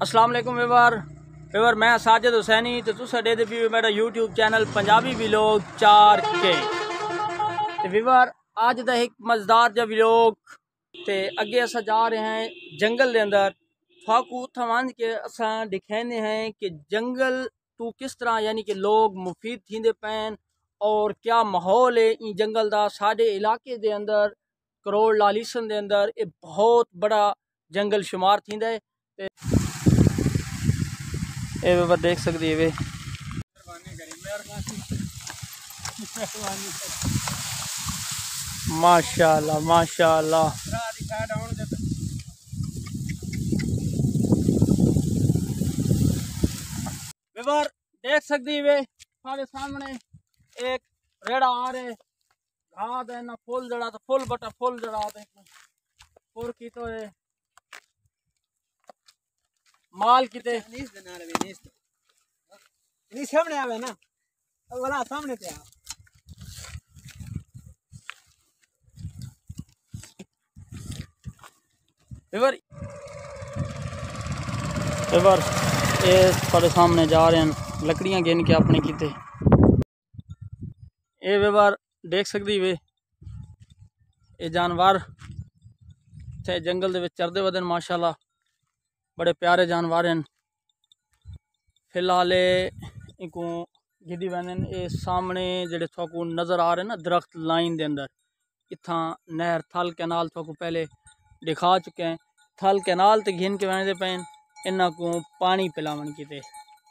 अस्सलाम वालेकुम व्यूअर मैं साजिद हुसैनी तो तुस देखदे पी मेरा YouTube channel Punjabi vlog 4K। तो व्यूअर अज दा एक मज़ेदार जा व्लॉग ते अगे अस जा रहे हैं जंगल के अंदर। फाकू थमान के असा दिखाने हैं कि जंगल तू किस तरह यानी कि लोग मुफीद थींदे पैन और क्या माहौल है इन जंगल का साडे इलाके दे अंदर करोड़ लालीसन दे अंदर ये बहुत बड़ा जंगल शुमार थींदा है। ये वे देख सकती है वे माशाल्लाह माशाल्लाह। वीवर देख सकती है वे हमारे सामने एक रेड़ा आ रहे घास है ना फुल जड़ा तो फुल बटा फुल जड़ा और की तो है माल किते सामने आवे ना वाला सामने पे वीवर ये थोड़े सामने जा रहे हैं लकड़ियां गिन के अपने किते। ये वीवर देख सकती वे ये जानवर थे जंगल दे विच चरदे वदन माशाल्लाह बड़े प्यारे जानवर हैं। फिलहाल इनको गिदी वैन ये सामने जेडे थोकू नज़र आ रहे ना दरख्त लाइन दे अंदर इत्था नहर थल कैनाल थोकू पहले दिखा चुके हैं। थल कैनाल ते घिन के वैन पैन इन्हों को पानी पिलावन किते।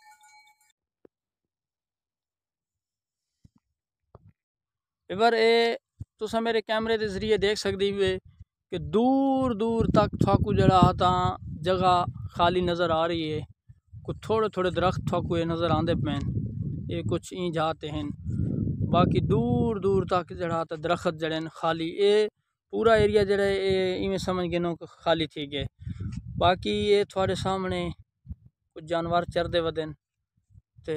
इवर ये तुसा मेरे कैमरे के जरिए देख सकती हुए कि दूर दूर तक थोकू जड़ा ता जगह खाली नज़र आ रही है। कुछ थोड़े थोड़े दरख्त थोकू ये नज़र आते पैन ये कुछ ई जाते हैं बाकी दूर दूर तक जड़ा ता दरख्त जड़े खाली ये पूरा एरिया जड़ा ये इवें समझ गिनो खाली थी गए। बाकी ये थोड़े सामने कुछ जानवर चरदे वदन ते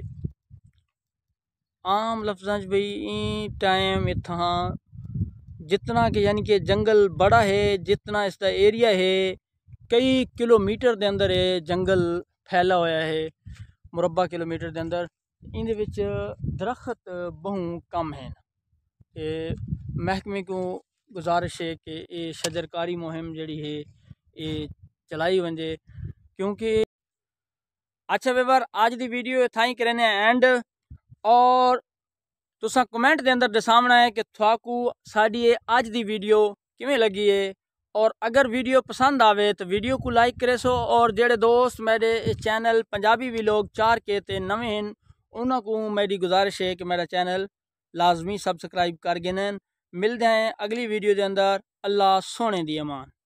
आम लफ्ज़ भाई ई टाइम इतना जितना कि यानी कि जंगल बड़ा है जितना इसका एरिया है कई किलोमीटर के अंदर ये जंगल फैला हुआ है मुरब्बा किलोमीटर के अंदर इन दरख्त बहु कम हैं। महकमे को गुजारिश है कि ये शजरकारी मुहिम जड़ी है ये चलाई वंजे क्योंकि अच्छा व्यूअर आज दी वीडियो थाई करने एंड और तुसा कमेंट के अंदर दसावना है कि थाकू साड़ी अज दी वीडियो किवें लगी है और अगर वीडियो पसंद आवे तो वीडियो को लाइक करे सो और जेडे दोस्त मेरे चैनल पंजाबी व्लॉग 4K ते नवे हैं उन्होंने को मेरी गुजारिश है कि मेरा चैनल लाजमी सब्सक्राइब कर गिनन। मिलते हैं अगली वीडियो के अंदर। अल्लाह सोने दी अमान।